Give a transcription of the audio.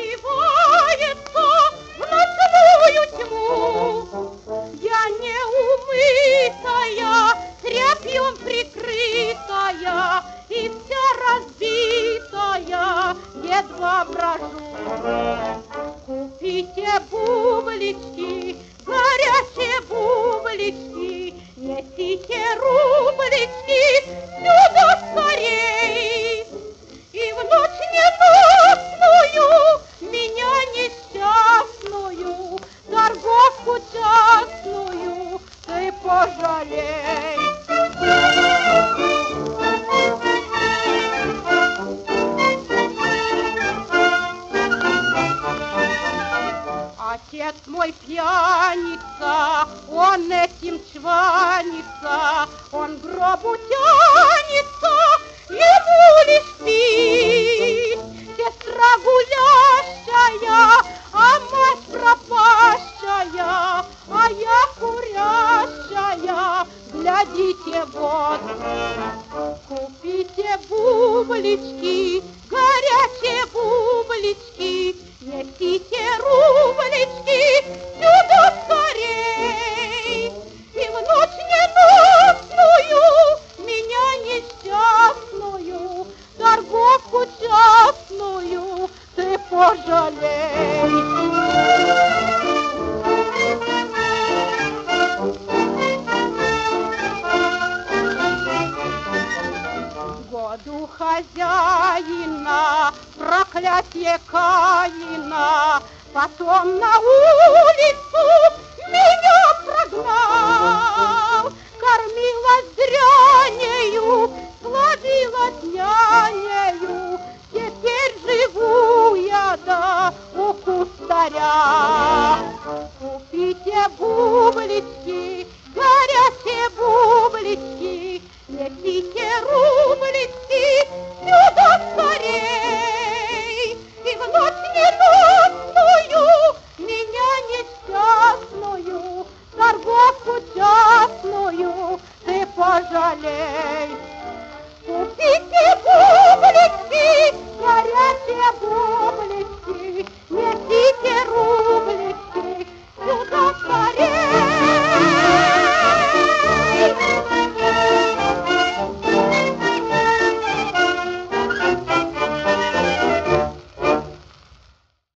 напивается в ночную тьму. Я неумытая, тряпьем прикрытая и вся разбитая, едва брожу. Купите бублички, горячие бублички, несите рублички сюда скорей. И в ночь ненастную меня несчастную, торговку частную, ты пожалей. Отец мой пьяница, он этим чванится, он к гробу тянется, ему лишь пить. Сестра гулящая, а мать пропащая, а я курящая, глядите вот. Купите бублички, горячие бублички, несите рублички сюда скорей. И в ночь ненастную меня несчастную, торговку частную, ты пожалей. Году хозяина, проклятие Каина, потом на улицу меня прогнал. Кормилась дрянею, сладилась нянею,